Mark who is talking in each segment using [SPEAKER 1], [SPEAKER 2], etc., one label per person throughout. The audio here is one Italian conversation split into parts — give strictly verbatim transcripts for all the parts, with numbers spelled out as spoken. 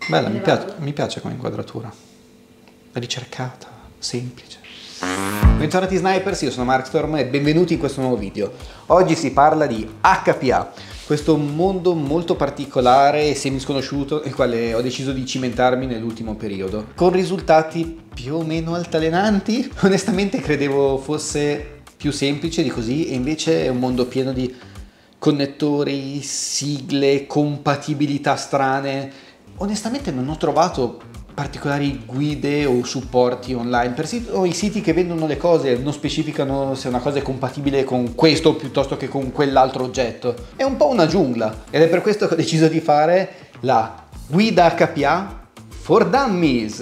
[SPEAKER 1] Bella, mi piace, mi piace come inquadratura. Ricercata, semplice. Bentornati Snipers, io sono Markstorm e benvenuti in questo nuovo video. Oggi si parla di H P A, questo mondo molto particolare e semisconosciuto nel quale ho deciso di cimentarmi nell'ultimo periodo, con risultati più o meno altalenanti. Onestamente credevo fosse più semplice di così e invece è un mondo pieno di connettori, sigle, compatibilità strane. Onestamente non ho trovato particolari guide o supporti online. Persino i siti che vendono le cose non specificano se una cosa è compatibile con questo piuttosto che con quell'altro oggetto. È un po' una giungla ed è per questo che ho deciso di fare la guida H P A for Dummies.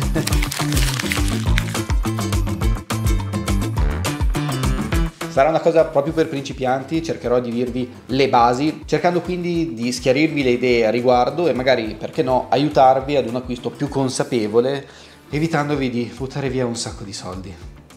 [SPEAKER 1] Sarà una cosa proprio per principianti, cercherò di dirvi le basi, cercando quindi di schiarirvi le idee a riguardo e magari, perché no, aiutarvi ad un acquisto più consapevole, evitandovi di buttare via un sacco di soldi.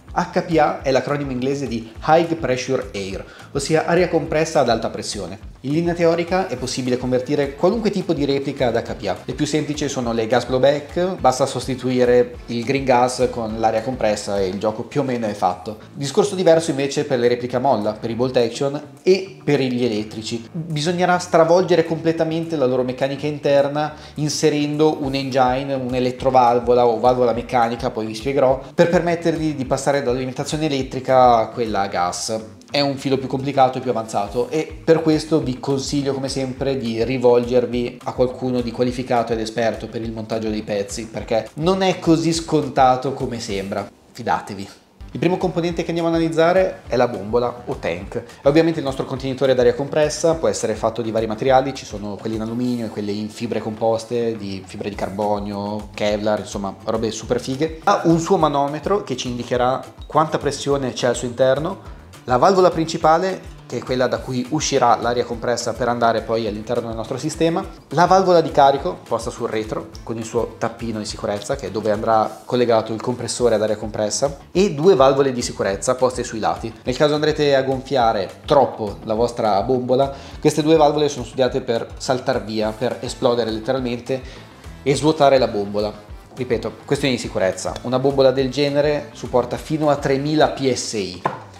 [SPEAKER 1] H P A è l'acronimo inglese di High Pressure Air, ossia aria compressa ad alta pressione. In linea teorica è possibile convertire qualunque tipo di replica ad H P A. Le più semplici sono le gas blowback, basta sostituire il green gas con l'aria compressa e il gioco più o meno è fatto. Discorso diverso invece per le repliche a molla, per i bolt action e per gli elettrici. Bisognerà stravolgere completamente la loro meccanica interna inserendo un engine, un'elettrovalvola o valvola meccanica, poi vi spiegherò, per permettervi di passare dall'alimentazione elettrica a quella a gas. È un filo più complicato e più avanzato e per questo vi consiglio come sempre di rivolgervi a qualcuno di qualificato ed esperto per il montaggio dei pezzi, perché non è così scontato come sembra, fidatevi. Il primo componente che andiamo a analizzare è la bombola o tank. E ovviamente il nostro contenitore d'aria compressa può essere fatto di vari materiali, ci sono quelli in alluminio e quelli in fibre composte, di fibre di carbonio, Kevlar, insomma robe super fighe. Ha un suo manometro che ci indicherà quanta pressione c'è al suo interno, la valvola principale, che è quella da cui uscirà l'aria compressa per andare poi all'interno del nostro sistema, la valvola di carico posta sul retro con il suo tappino di sicurezza, che è dove andrà collegato il compressore ad aria compressa, e due valvole di sicurezza poste sui lati. Nel caso andrete a gonfiare troppo la vostra bombola, queste due valvole sono studiate per saltar via, per esplodere letteralmente e svuotare la bombola. Ripeto, questione di sicurezza. Una bombola del genere supporta fino a tremila P S I.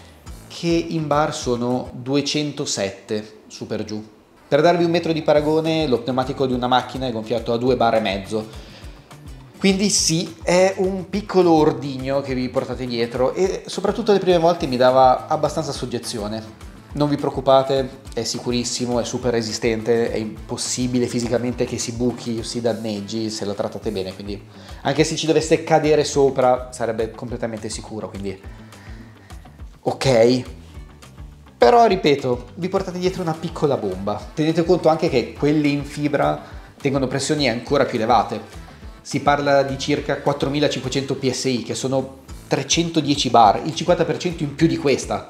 [SPEAKER 1] Che in bar sono duecentosette su per giù. Per darvi un metro di paragone, lo pneumatico di una macchina è gonfiato a due bar e mezzo. Quindi sì, è un piccolo ordigno che vi portate dietro e soprattutto le prime volte mi dava abbastanza soggezione. Non vi preoccupate, è sicurissimo, è super resistente, è impossibile fisicamente che si buchi o si danneggi se lo trattate bene, quindi anche se ci dovesse cadere sopra sarebbe completamente sicuro, quindi ok, però ripeto, vi portate dietro una piccola bomba. Tenete conto anche che quelle in fibra tengono pressioni ancora più elevate. Si parla di circa quattromilacinquecento P S I, che sono trecentodieci bar, il cinquanta per cento in più di questa.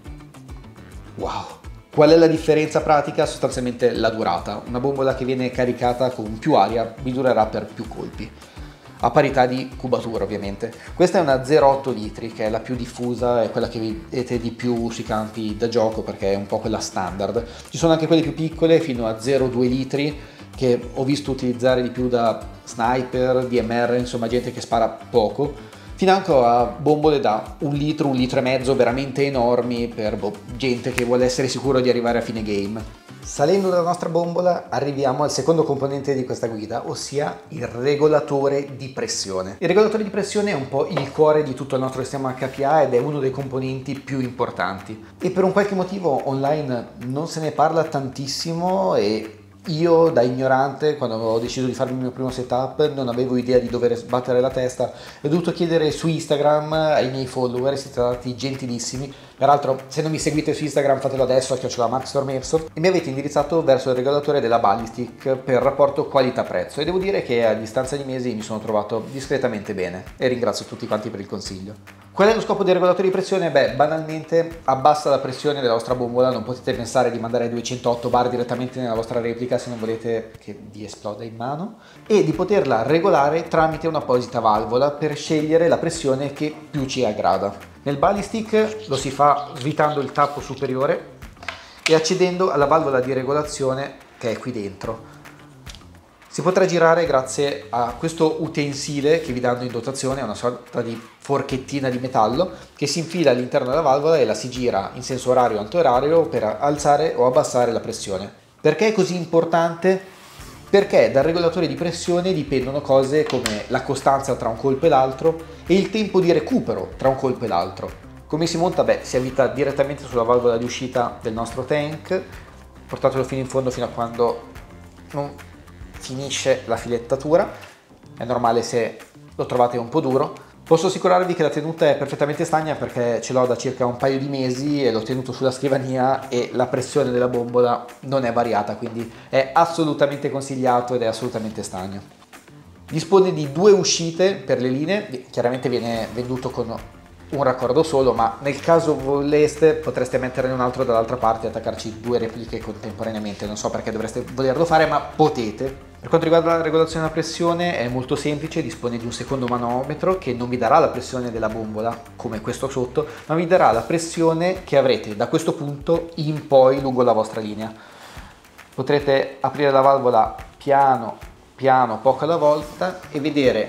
[SPEAKER 1] Wow! Qual è la differenza pratica? Sostanzialmente la durata. Una bombola che viene caricata con più aria vi durerà per più colpi, a parità di cubatura ovviamente. Questa è una zero virgola otto litri, che è la più diffusa, è quella che vedete di più sui campi da gioco perché è un po' quella standard. Ci sono anche quelle più piccole fino a zero virgola due litri che ho visto utilizzare di più da sniper, D M R, insomma gente che spara poco, fino anche a bombole da un litro, un litro e mezzo veramente enormi per boh, gente che vuole essere sicuro di arrivare a fine game. Salendo dalla nostra bombola arriviamo al secondo componente di questa guida, ossia il regolatore di pressione. Il regolatore di pressione è un po' il cuore di tutto il nostro sistema H P A ed è uno dei componenti più importanti. E per un qualche motivo online non se ne parla tantissimo e io da ignorante, quando ho deciso di farmi il mio primo setup, non avevo idea di dover sbattere la testa e ho dovuto chiedere su Instagram ai miei follower, siete stati gentilissimi. Peraltro, se non mi seguite su Instagram fatelo adesso, a chiocciola markstorm e mi avete indirizzato verso il regolatore della Ballistic per rapporto qualità-prezzo e devo dire che a distanza di mesi mi sono trovato discretamente bene e ringrazio tutti quanti per il consiglio. Qual è lo scopo del regolatore di pressione? Beh, banalmente abbassa la pressione della vostra bombola, non potete pensare di mandare duecentootto bar direttamente nella vostra replica se non volete che vi esploda in mano, e di poterla regolare tramite un'apposita valvola per scegliere la pressione che più ci aggrada. Nel Ballistic lo si fa svitando il tappo superiore e accedendo alla valvola di regolazione che è qui dentro. Si potrà girare grazie a questo utensile che vi danno in dotazione, è una sorta di forchettina di metallo che si infila all'interno della valvola e la si gira in senso orario o antiorario per alzare o abbassare la pressione. Perché è così importante? Perché dal regolatore di pressione dipendono cose come la costanza tra un colpo e l'altro e il tempo di recupero tra un colpo e l'altro. Come si monta? Beh, si avvita direttamente sulla valvola di uscita del nostro tank, portatelo fino in fondo fino a quando non finisce la filettatura. È normale se lo trovate un po' duro. Posso assicurarvi che la tenuta è perfettamente stagna perché ce l'ho da circa un paio di mesi e l'ho tenuto sulla scrivania e la pressione della bombola non è variata, quindi è assolutamente consigliato ed è assolutamente stagno. Dispone di due uscite per le linee, chiaramente viene venduto con un raccordo solo, ma nel caso voleste potreste metterne un altro dall'altra parte e attaccarci due repliche contemporaneamente. Non so perché dovreste volerlo fare, ma potete. Per quanto riguarda la regolazione della pressione è molto semplice, dispone di un secondo manometro che non vi darà la pressione della bombola come questo sotto, ma vi darà la pressione che avrete da questo punto in poi lungo la vostra linea. Potrete aprire la valvola piano piano, poco alla volta, e vedere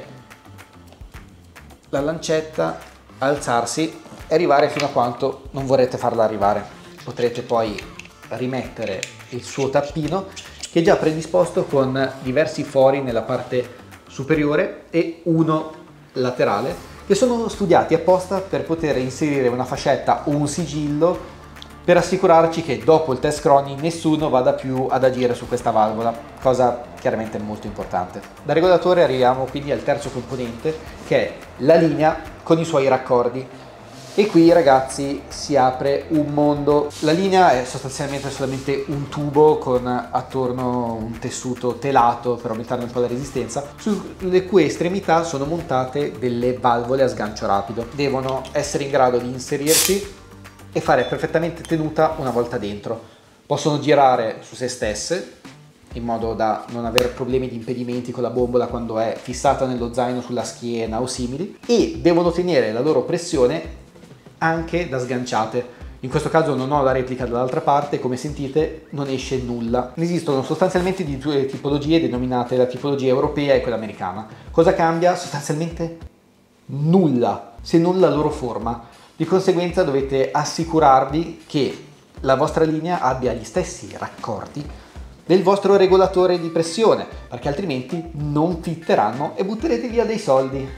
[SPEAKER 1] la lancetta alzarsi e arrivare fino a quanto non vorrete farla arrivare. Potrete poi rimettere il suo tappino che è già predisposto con diversi fori nella parte superiore e uno laterale che sono studiati apposta per poter inserire una fascetta o un sigillo per assicurarci che dopo il test croni nessuno vada più ad agire su questa valvola, cosa chiaramente molto importante. Da regolatore arriviamo quindi al terzo componente, che è la linea con i suoi raccordi. E qui, ragazzi, si apre un mondo. La linea è sostanzialmente solamente un tubo con attorno un tessuto telato per aumentarne un po' la resistenza, sulle cui estremità sono montate delle valvole a sgancio rapido. Devono essere in grado di inserirsi e fare perfettamente tenuta una volta dentro. Possono girare su se stesse in modo da non avere problemi di impedimenti con la bombola quando è fissata nello zaino sulla schiena o simili, e devono tenere la loro pressione anche da sganciate. In questo caso non ho la replica dall'altra parte, come sentite non esce nulla. Ne esistono sostanzialmente di due tipologie denominate la tipologia europea e quella americana. Cosa cambia? Sostanzialmente nulla, se non la loro forma. Di conseguenza dovete assicurarvi che la vostra linea abbia gli stessi raccordi del vostro regolatore di pressione, perché altrimenti non fitteranno e butterete via dei soldi.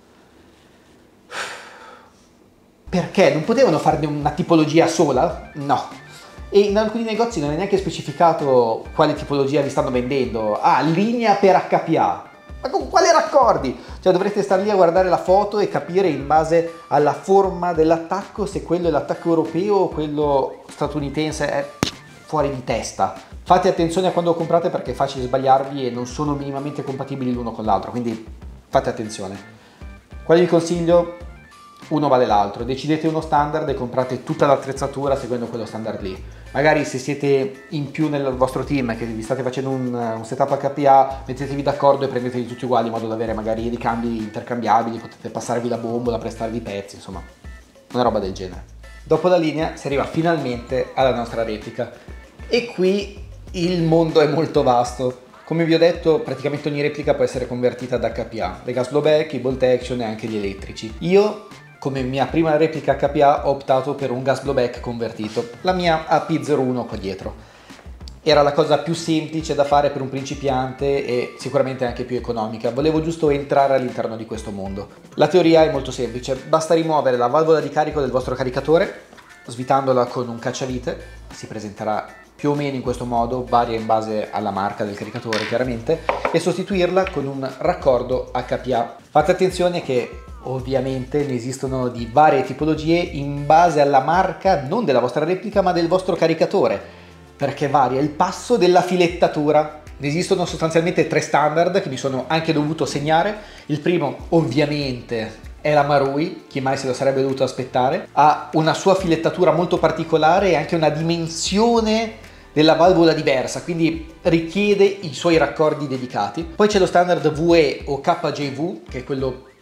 [SPEAKER 1] Perché? Non potevano farne una tipologia sola? No. E in alcuni negozi non è neanche specificato quale tipologia vi stanno vendendo. Ah, linea per H P A. Ma con quali raccordi? Cioè dovrete star lì a guardare la foto e capire in base alla forma dell'attacco se quello è l'attacco europeo o quello statunitense. È fuori di testa. Fate attenzione a quando comprate perché è facile sbagliarvi e non sono minimamente compatibili l'uno con l'altro, quindi fate attenzione. Quali vi consiglio? Uno vale l'altro. Decidete uno standard e comprate tutta l'attrezzatura seguendo quello standard lì. Magari se siete in più nel vostro team, che vi state facendo un, un setup H P A, mettetevi d'accordo e prendeteli tutti uguali in modo da avere magari ricambi intercambiabili, potete passarvi la bombola, prestarvi i pezzi, insomma, una roba del genere. Dopo la linea si arriva finalmente alla nostra replica e qui il mondo è molto vasto. Come vi ho detto, praticamente ogni replica può essere convertita ad H P A, le gas blowback, i bolt action e anche gli elettrici. Io, come mia prima replica H P A, ho optato per un gas blowback convertito, la mia A P zero uno qua dietro. Era la cosa più semplice da fare per un principiante e sicuramente anche più economica. Volevo giusto entrare all'interno di questo mondo. La teoria è molto semplice, basta rimuovere la valvola di carico del vostro caricatore, svitandola con un cacciavite, si presenterà più o meno in questo modo, varia in base alla marca del caricatore chiaramente, e sostituirla con un raccordo H P A. Fate attenzione che ovviamente ne esistono di varie tipologie in base alla marca non della vostra replica ma del vostro caricatore, perché varia il passo della filettatura. Ne esistono sostanzialmente tre standard che mi sono anche dovuto segnare. Il primo ovviamente è la Marui, chi mai se lo sarebbe dovuto aspettare, ha una sua filettatura molto particolare e anche una dimensione della valvola diversa, quindi richiede i suoi raccordi dedicati. Poi c'è lo standard V E o K J V, che è quello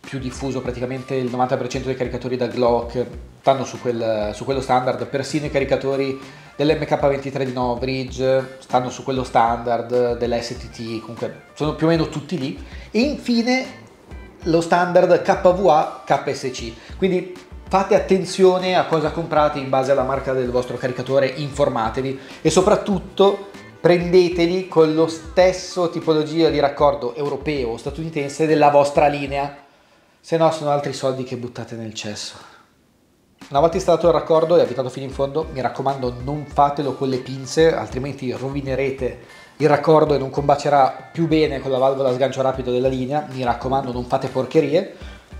[SPEAKER 1] più diffuso, praticamente il novanta per cento dei caricatori da Glock stanno su, quel, su quello standard, persino i caricatori dell'M K ventitré di Nova Bridge stanno su quello standard, dell'S T T, comunque sono più o meno tutti lì. E infine lo standard K V A K S C, quindi fate attenzione a cosa comprate in base alla marca del vostro caricatore, informatevi e soprattutto prendeteli con lo stesso tipologia di raccordo europeo o statunitense della vostra linea, se no sono altri soldi che buttate nel cesso. Una volta installato il raccordo e avvitato fino in fondo, mi raccomando non fatelo con le pinze, altrimenti rovinerete il raccordo e non combacerà più bene con la valvola a sgancio rapido della linea. Mi raccomando, non fate porcherie.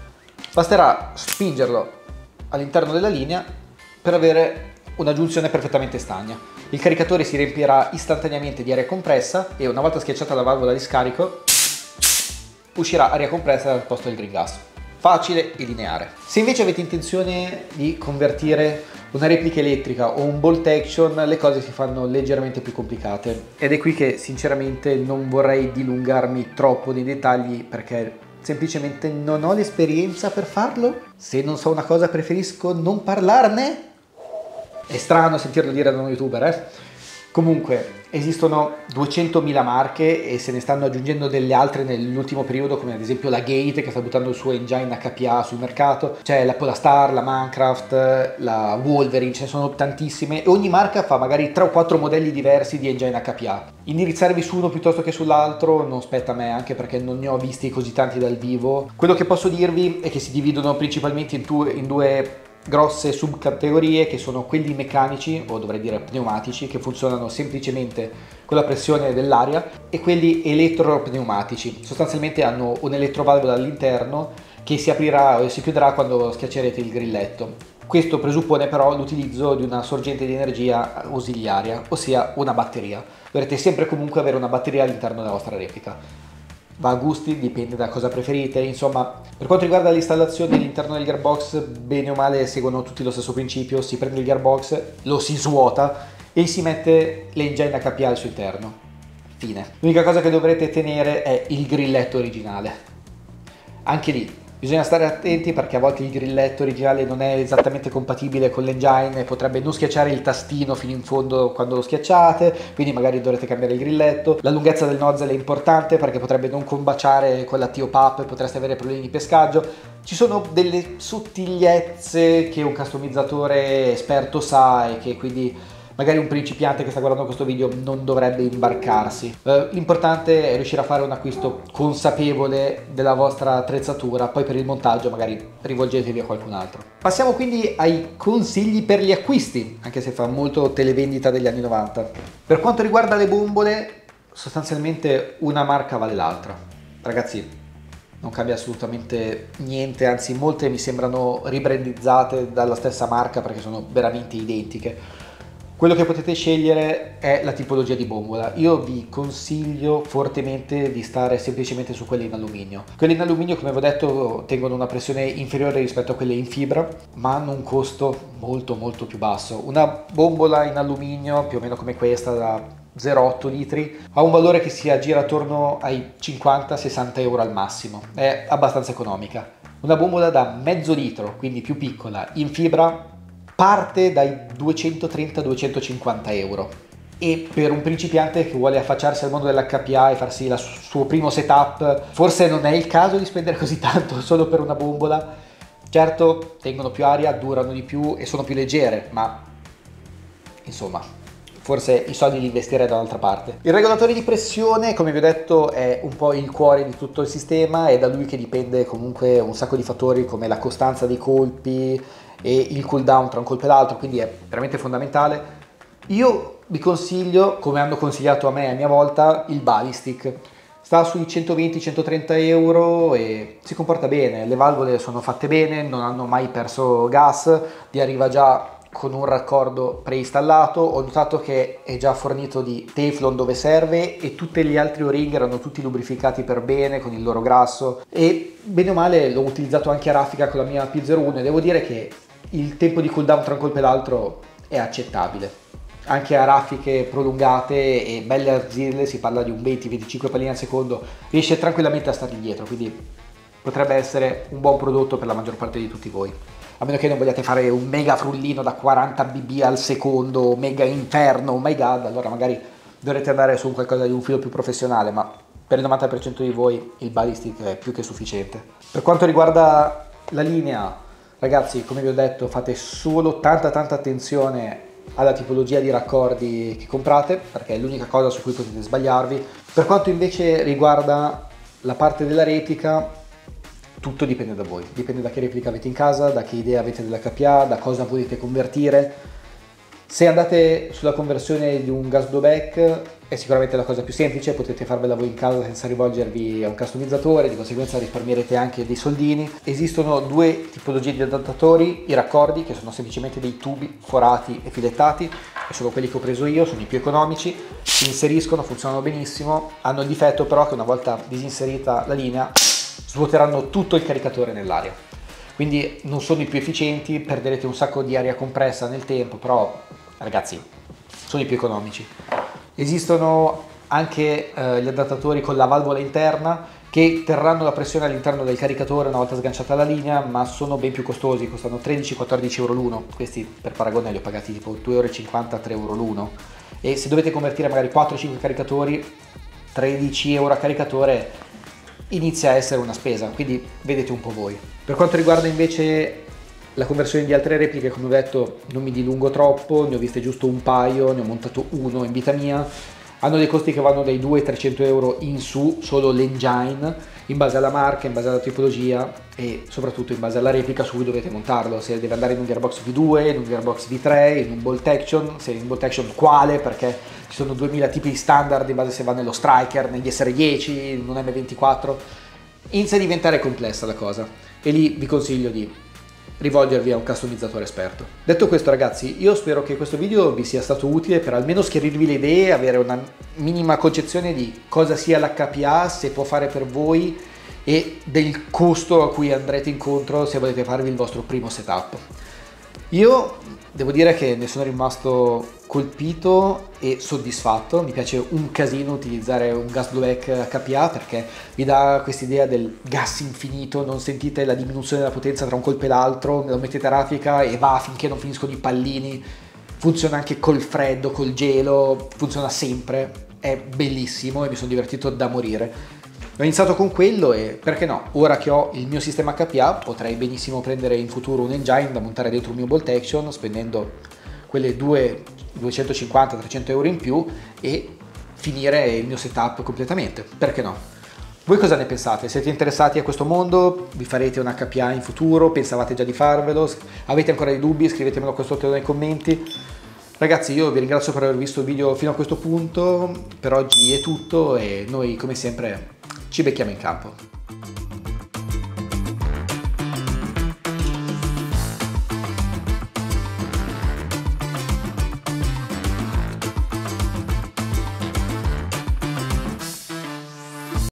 [SPEAKER 1] Basterà spingerlo all'interno della linea per avere una giunzione perfettamente stagna. Il caricatore si riempirà istantaneamente di aria compressa e una volta schiacciata la valvola di scarico uscirà aria compressa dal posto del green gas. Facile e lineare. Se invece avete intenzione di convertire una replica elettrica o un bolt action, le cose si fanno leggermente più complicate ed è qui che sinceramente non vorrei dilungarmi troppo nei dettagli perché semplicemente non ho l'esperienza per farlo. Se non so una cosa preferisco non parlarne. È strano sentirlo dire da uno youtuber, eh? Comunque esistono duecentomila marche e se ne stanno aggiungendo delle altre nell'ultimo periodo, come ad esempio la Gate che sta buttando il suo engine H P A sul mercato, c'è la Polastar, la Minecraft, la Wolverine, ce ne sono tantissime e ogni marca fa magari tre o quattro modelli diversi di engine H P A. Indirizzarvi su uno piuttosto che sull'altro non spetta a me, anche perché non ne ho visti così tanti dal vivo. Quello che posso dirvi è che si dividono principalmente in due, in due grosse subcategorie, che sono quelli meccanici o dovrei dire pneumatici, che funzionano semplicemente con la pressione dell'aria, e quelli elettropneumatici, sostanzialmente hanno un elettrovalvola all'interno che si aprirà o si chiuderà quando schiaccerete il grilletto. Questo presuppone però l'utilizzo di una sorgente di energia ausiliaria, ossia una batteria. Dovrete sempre comunque avere una batteria all'interno della vostra replica. Va a gusti, dipende da cosa preferite, insomma. Per quanto riguarda l'installazione all'interno del gearbox, bene o male seguono tutti lo stesso principio: si prende il gearbox, lo si svuota e si mette l'engine H P A al suo interno. Fine. L'unica cosa che dovrete tenere è il grilletto originale. Anche lì bisogna stare attenti perché a volte il grilletto originale non è esattamente compatibile con l'engine e potrebbe non schiacciare il tastino fino in fondo quando lo schiacciate, quindi magari dovrete cambiare il grilletto. La lunghezza del nozzle è importante perché potrebbe non combaciare con la T O P up e potreste avere problemi di pescaggio. Ci sono delle sottigliezze che un customizzatore esperto sa e che quindi magari un principiante che sta guardando questo video non dovrebbe imbarcarsi. Eh, l'importante è riuscire a fare un acquisto consapevole della vostra attrezzatura, poi per il montaggio magari rivolgetevi a qualcun altro. Passiamo quindi ai consigli per gli acquisti, anche se fa molto televendita degli anni novanta. Per quanto riguarda le bombole, sostanzialmente una marca vale l'altra. Ragazzi, non cambia assolutamente niente, anzi molte mi sembrano ribrandizzate dalla stessa marca perché sono veramente identiche. Quello che potete scegliere è la tipologia di bombola. Io vi consiglio fortemente di stare semplicemente su quelle in alluminio. Quelle in alluminio, come vi ho detto, tengono una pressione inferiore rispetto a quelle in fibra, ma hanno un costo molto molto più basso. Una bombola in alluminio, più o meno come questa, da zero virgola otto litri, ha un valore che si aggira attorno ai cinquanta sessanta euro al massimo. È abbastanza economica. Una bombola da mezzo litro, quindi più piccola, in fibra, parte dai duecentotrenta duecentocinquanta euro e per un principiante che vuole affacciarsi al mondo dell'H P A e farsi il suo primo setup forse non è il caso di spendere così tanto solo per una bombola. Certo, tengono più aria, durano di più e sono più leggere, ma insomma forse i soldi li investirei da un'altra parte. Il regolatore di pressione, come vi ho detto, è un po' il cuore di tutto il sistema, è da lui che dipende comunque un sacco di fattori come la costanza dei colpi e il cooldown tra un colpo e l'altro, quindi è veramente fondamentale. Io vi consiglio, come hanno consigliato a me a mia volta, il Ballistic. Sta sui centoventi centotrenta euro e si comporta bene, le valvole sono fatte bene, non hanno mai perso gas, vi arriva già con un raccordo preinstallato. Ho notato che è già fornito di Teflon dove serve e tutti gli altri O-ring erano tutti lubrificati per bene con il loro grasso e bene o male l'ho utilizzato anche a raffica con la mia P zero uno e devo dire che il tempo di cooldown tra un colpo e l'altro è accettabile. Anche a raffiche prolungate e belle arzille, si parla di un venti venticinque palline al secondo, riesce tranquillamente a stargli dietro, quindi potrebbe essere un buon prodotto per la maggior parte di tutti voi. A meno che non vogliate fare un mega frullino da quaranta B B al secondo, mega inferno, oh my god, allora magari dovrete andare su qualcosa di un filo più professionale, ma per il novanta per cento di voi il Ballistic è più che sufficiente. Per quanto riguarda la linea, ragazzi, come vi ho detto, fate solo tanta tanta attenzione alla tipologia di raccordi che comprate, perché è l'unica cosa su cui potete sbagliarvi. Per quanto invece riguarda la parte della replica, tutto dipende da voi, dipende da che replica avete in casa, da che idea avete della K P A, da cosa volete convertire. Se andate sulla conversione di un gas blowback è sicuramente la cosa più semplice, potete farvela voi in casa senza rivolgervi a un customizzatore, di conseguenza risparmierete anche dei soldini. Esistono due tipologie di adattatori, i raccordi, che sono semplicemente dei tubi forati e filettati, e sono quelli che ho preso io, sono i più economici, si inseriscono, funzionano benissimo, hanno il difetto però che una volta disinserita la linea svuoteranno tutto il caricatore nell'aria. Quindi non sono i più efficienti, perderete un sacco di aria compressa nel tempo, però ragazzi sono i più economici. Esistono anche eh, gli adattatori con la valvola interna che terranno la pressione all'interno del caricatore una volta sganciata la linea, ma sono ben più costosi, costano tredici quattordici euro l'uno. Questi per paragone li ho pagati tipo due euro e cinquanta, tre euro l'uno, e se dovete convertire magari quattro cinque caricatori, tredici euro a caricatore inizia a essere una spesa, quindi vedete un po' voi. Per quanto riguarda invece la conversione di altre repliche, come ho detto, non mi dilungo troppo, ne ho viste giusto un paio, ne ho montato uno in vita mia, hanno dei costi che vanno dai duecento trecento euro in su, solo l'engine, in base alla marca, in base alla tipologia e soprattutto in base alla replica su cui dovete montarlo, se deve andare in un gearbox V due, in un gearbox V tre, in un bolt action, se in bolt action quale, perché ci sono duemila tipi di standard in base se va nello Striker, negli S R dieci, in un M ventiquattro, inizia a diventare complessa la cosa e lì vi consiglio di rivolgervi a un customizzatore esperto. Detto questo ragazzi, io spero che questo video vi sia stato utile per almeno schiarirvi le idee, avere una minima concezione di cosa sia l'H P A, se può fare per voi e del costo a cui andrete incontro se volete farvi il vostro primo setup. Io devo dire che ne sono rimasto colpito e soddisfatto, mi piace un casino utilizzare un gas blowback H P A perché vi dà quest'idea del gas infinito, non sentite la diminuzione della potenza tra un colpo e l'altro, lo mettete a raffica e va finché non finiscono i pallini, funziona anche col freddo, col gelo, funziona sempre, è bellissimo e mi sono divertito da morire. Ho iniziato con quello e perché no, ora che ho il mio sistema H P A potrei benissimo prendere in futuro un engine da montare dentro il mio bolt action spendendo quelle duecentocinquanta trecento euro in più e finire il mio setup completamente, perché no? Voi cosa ne pensate? Siete interessati a questo mondo? Vi farete un H P A in futuro? Pensavate già di farvelo? Avete ancora dei dubbi? Scrivetemelo qua sotto nei commenti. Ragazzi, io vi ringrazio per aver visto il video fino a questo punto, per oggi è tutto e noi come sempre ci becchiamo in campo.